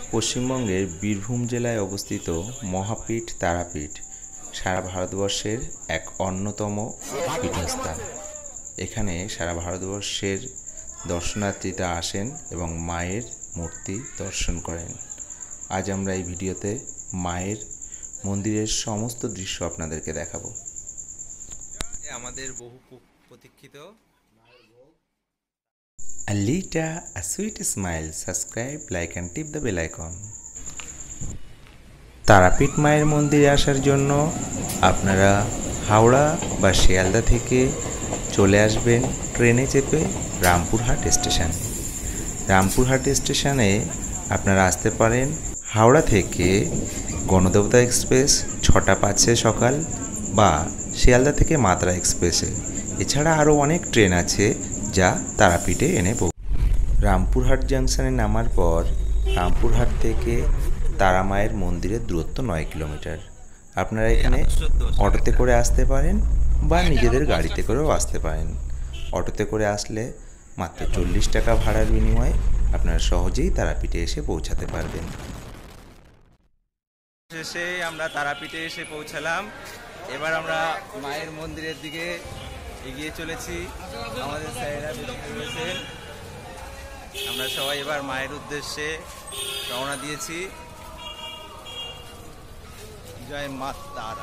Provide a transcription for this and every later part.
পশ্চিমবঙ্গের বীরভূম জেলায় অবস্থিত মহাপীঠ তারাপীঠ সারা ভারতবর্ষের এক অন্যতম পীঠস্থান। এখানে সারা ভারতবর্ষের দর্শনার্থীরা আসেন এবং মায়ের মূর্তি দর্শন করেন। আজ আমরা এই ভিডিওতে মায়ের মন্দিরের সমস্ত দৃশ্য আপনাদেরকে দেখাবো। আমাদের বহু প্রতীক্ষিত Allita, a sweet smile, subscribe, like and tip the bell icon. Tarapith মায়ের মন্দিরে আসার জন্য আপনারা হাওড়া বা শিয়ালদা থেকে চলে আসবেন ট্রেনে চেপে রামপুরহাট স্টেশন। রামপুরহাট স্টেশনে আপনারা আসতে পারেন হাওড়া থেকে গণদেবতা এক্সপ্রেস 6টা 5 সকাল বা শিয়ালদা থেকে মাত্রা এক্সপ্রেসে। এছাড়া আরও অনেক ট্রেন আছে যা তারাপীঠে এনে রামপুরহাট জাংশনে নামার পর রামপুরহাট থেকে তারামায়ের মন্দিরের দূরত্ব 9 কিলোমিটার। আপনারা এখানে অটোতে করে আসতে পারেন বা নিজেদের গাড়িতে করেও আসতে পারেন। অটোতে করে আসলে মাত্র 40 টাকা ভাড়ার বিনিময়ে আপনারা সহজেই তারাপীঠে এসে পৌঁছাতে পারবেন। শেষে আমরা তারাপীঠে এসে পৌঁছালাম। এবার আমরা মায়ের মন্দিরের দিকে এগিয়ে চলেছি। আমাদের স্যারেরা রয়েছেন। আমরা সবাই এবার মায়ের উদ্দেশ্যে রওনা দিয়েছি। জয় মা তারা।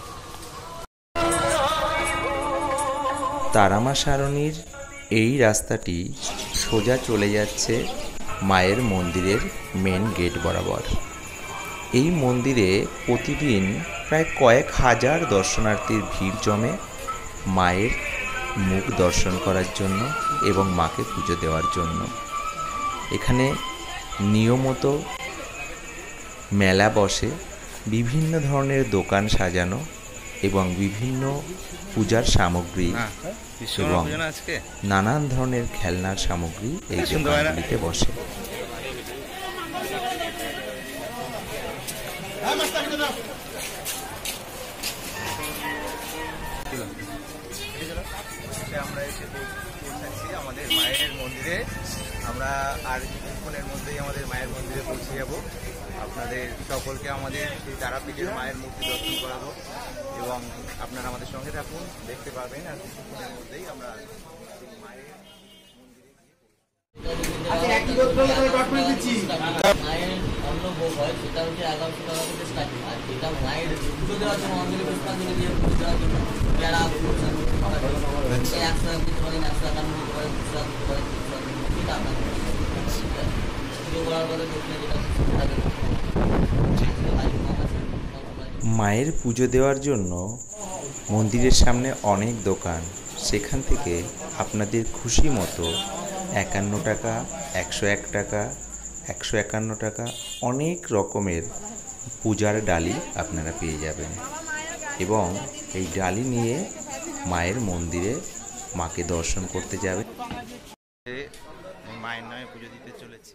তারামা সারণীর এই রাস্তাটি সোজা চলে যাচ্ছে মায়ের মন্দিরের মেন গেট বরাবর। এই মন্দিরে প্রতিদিন প্রায় কয়েক হাজার দর্শনার্থীর ভিড় জমে মায়ের মুখ দর্শন করার জন্য এবং মাকে পুজো দেওয়ার জন্য। এখানে নিয়মিত মেলা বসে, বিভিন্ন ধরনের দোকান সাজানো এবং বিভিন্ন পূজার সামগ্রী এবং নানান ধরনের খেলনার সামগ্রী এই দোকানগুলিতে বসে। আমরা এসে পৌঁছাচ্ছি আমাদের মায়ের মন্দিরে। আমরা আর কিছুক্ষণের মধ্যেই আমাদের মায়ের মন্দিরে পৌঁছে যাব। আপনাদের সকলকে আমাদের সেই তারাপীঠের মায়ের মূর্তি দর্শন করাবো এবং আপনারা আমাদের সঙ্গে থাকুন, দেখতে পাবেন। আর কিছুক্ষণের মধ্যেই আমরা মায়ের মায়ের পুজো দেওয়ার জন্য মন্দিরের সামনে অনেক দোকান। সেখান থেকে আপনাদের খুশি মতো 51 টাকা, 101 টাকা, 151 টাকা অনেক রকমের পূজার ডালি আপনারা পেয়ে যাবেন এবং এই ডালি নিয়ে মায়ের মন্দিরে মাকে দর্শন করতে যাবেন। মায়ের নামে পুজো দিতে চলেছি।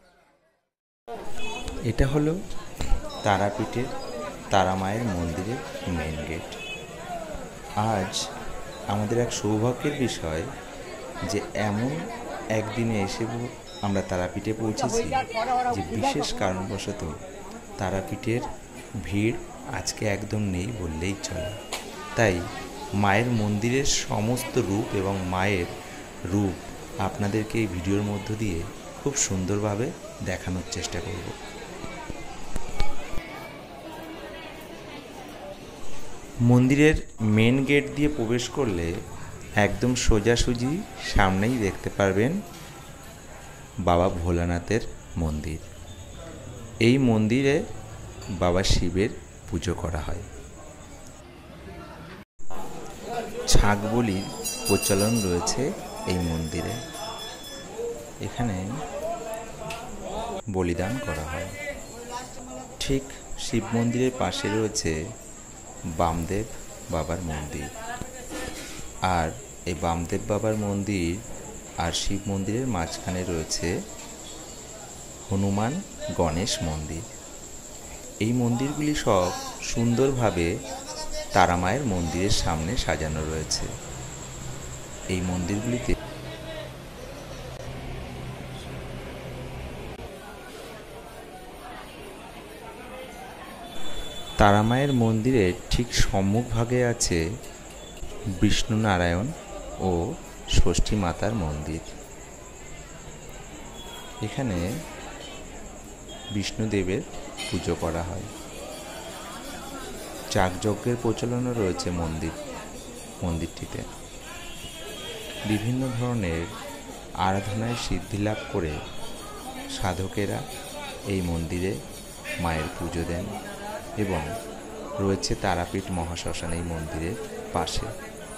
এটা হলো তারাপীঠের তারা মায়ের মন্দিরের মেন গেট। আজ আমাদের এক সৌভাগ্যের বিষয় যে এমন একদিনে এসে আমরা তারাপীঠে পৌঁছেছি যে বিশেষ কারণবশত তারাপীঠের ভিড় আজকে একদম নেই বললেই চলে। তাই মায়ের মন্দিরের সমস্ত রূপ এবং মায়ের রূপ আপনাদেরকে এই ভিডিওর মধ্য দিয়ে খুব সুন্দরভাবে দেখানোর চেষ্টা করব। মন্দিরের মেন গেট দিয়ে প্রবেশ করলে একদম সোজাসুজি সামনেই দেখতে পারবেন বাবা ভোলানাথের মন্দির। এই মন্দিরে বাবা শিবের পুজো করা হয়। ছাগ বলির প্রচলন রয়েছে এই মন্দিরে। এখানে বলিদান করা হয়। ঠিক শিব মন্দিরের পাশে রয়েছে বামদেব বাবার মন্দির। আর এই বামদেব বাবার মন্দির আর শিব মন্দিরের মাঝখানে রয়েছে হনুমান গণেশ মন্দির। এই মন্দিরগুলি সব সুন্দরভাবে তারামায়ের মন্দিরের সামনে সাজানো রয়েছে। এই মন্দিরগুলিতে তারামায়ের মন্দিরের ঠিক সম্মুখভাগে আছে বিষ্ণু নারায়ণ ও ষষ্ঠী মাতার মন্দির। এখানে বিষ্ণুদেবের পুজো করা হয়। যাগযজ্ঞের প্রচলনও রয়েছে মন্দিরটিতে। বিভিন্ন ধরনের আরাধনায় সিদ্ধি লাভ করে সাধকেরা এই মন্দিরে মায়ের পুজো দেন এবং রয়েছে তারাপীঠ মহাশ্মশান এই মন্দিরের পাশে।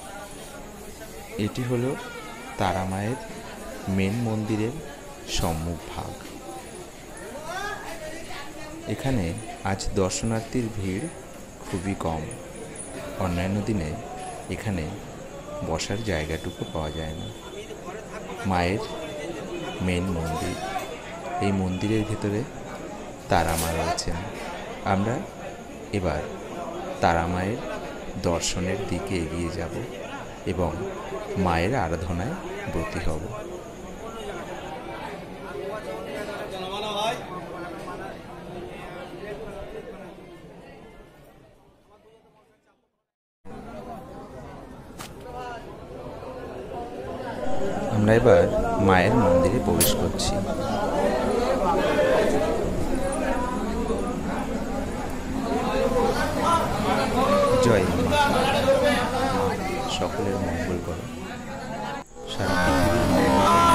এটি হলো তারা মায়ের মেন মন্দিরের সম্মুখ ভাগ। এখানে আজ দর্শনার্থীর ভিড় খুবই কম। অন্যান্য দিনে এখানে বসার জায়গাটুকু পাওয়া যায় না। মায়ের মেন মন্দির, এই মন্দিরের ভেতরে তারা মা রয়েছেন। আমরা এবার তারা মায়ের দর্শনের দিকে এগিয়ে যাব এবং মায়ের আরাধনায় ব্রতী হব। আমরা এবার মায়ের মন্দিরে প্রবেশ করছি। জয় মা, সকলের মঙ্গল করো। সারা পৃথিবীর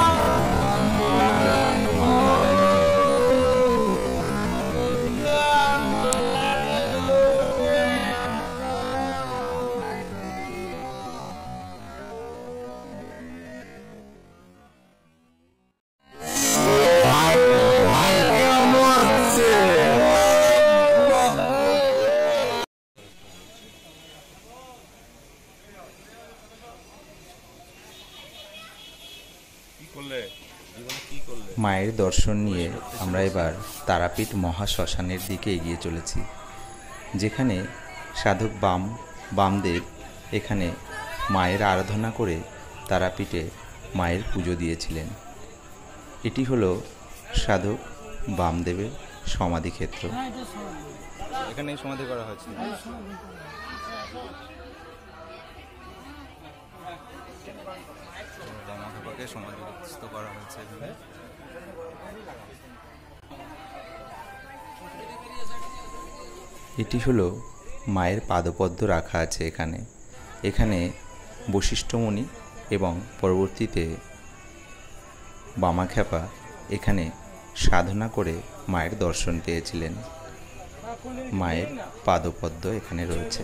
মায়ের দর্শন নিয়ে আমরা এবার তারাপীঠ মহাশ্মশানের দিকে এগিয়ে চলেছি, যেখানে সাধক বামদেব এখানে মায়ের আরাধনা করে তারাপীঠে মায়ের পুজো দিয়েছিলেন। এটি হলো সাধক বামদেবের সমাধিক্ষেত্র। এখানে সমাধি করা হয়েছে। বামাখেপাকে সমাধিস্থ করা হয়েছে এখানে। এটি হলো মায়ের পাদপদ্ম রাখা আছে এখানে। এখানে বশিষ্ঠমুনি এবং পরবর্তীতে বামাখেপা এখানে সাধনা করে মায়ের দর্শন পেয়েছিলেন। মায়ের পাদপদ্ম এখানে রয়েছে।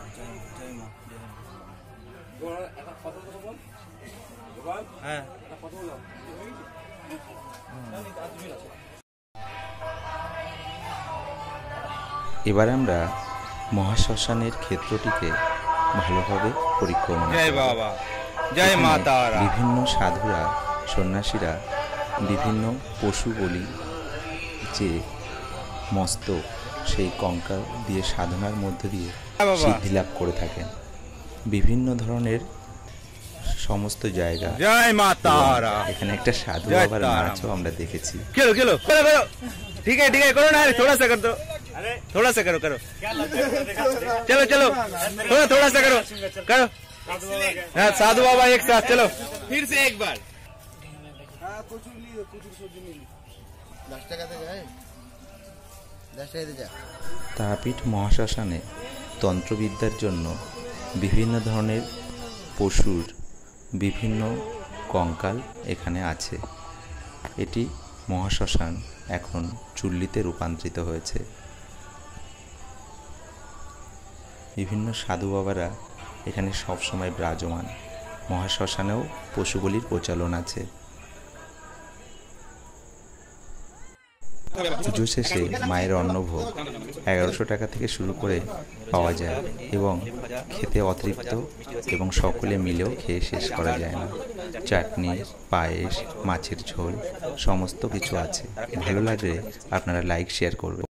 এবার আমরা মহাশ্মশানের ক্ষেত্রটিকে ভালোভাবে পরিক্রমা করব। বিভিন্ন সাধুরা, সন্ন্যাসীরা বিভিন্ন পশু বলি যে মস্তক, সেই কঙ্কাল দিয়ে সাধনার মধ্য দিয়ে সিদ্ধি লাভ করে থাকেন। বিভিন্ন ধরনের সমস্ত জায়গা। এখানে একটা সাধু বাবার নাচও আমরা দেখেছি। ठीक है करो ना, थोड़ा सा कर दो, थोड़ा सा करो चलो थोड़ा सा करो हाँ, साधु बाबा एक साथ चलो फिर से एक बार। তারাপীঠ মহাশ্মশানে তন্ত্রবিদ্যার জন্য বিভিন্ন ধরনের পশুর বিভিন্ন কঙ্কাল এখানে আছে। এটি মহাশ্মশান এখন চুল্লিতে রূপান্তরিত হয়েছে। বিভিন্ন সাধু বাবারা এখানে সবসময় বিরাজমান। মহাশ্মশানেও পশু বলির প্রচলন আছে। পুজো শেষে মায়ের অন্নভোগ 1100 টাকা থেকে শুরু করে পাওয়া যায় এবং খেতে অতৃপ্ত এবং সকলে মিলেও খেয়ে শেষ করা যায় না। চাটনি, পায়েস, মাছের ঝোল সমস্ত কিছু আছে। ভালো লাগলে আপনারা লাইক শেয়ার করবেন।